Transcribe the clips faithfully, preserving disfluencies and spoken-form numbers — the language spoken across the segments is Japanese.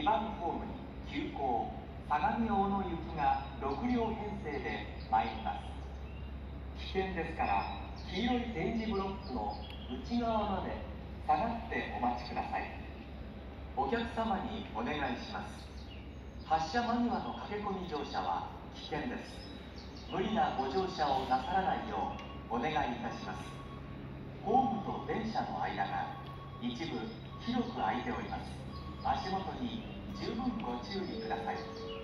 ばんホームに急行相模大野行きがろく両編成で参ります。危険ですから黄色い点字ブロックの内側まで下がってお待ちください。お客様にお願いします。発車間際の駆け込み乗車は危険です。無理なご乗車をなさらないようお願いいたします。ホームと電車の間が一部広く空いております。足元に十分ご注意ください。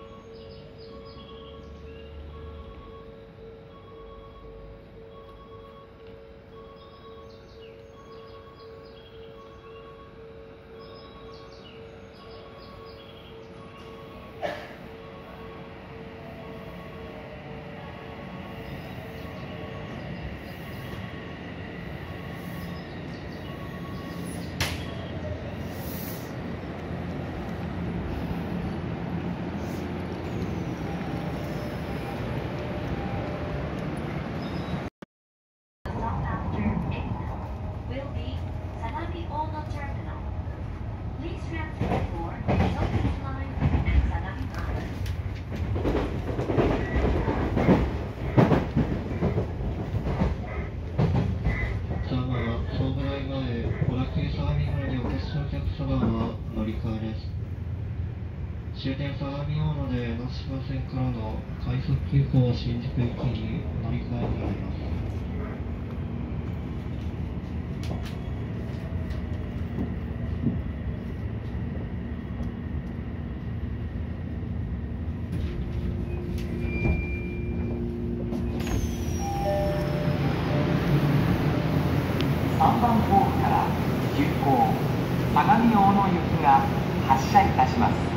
終点相模大野で江ノ島線からの快速急行新宿駅に乗り換えになります。 さんばんホームから急行相模大野行きが発車いたします。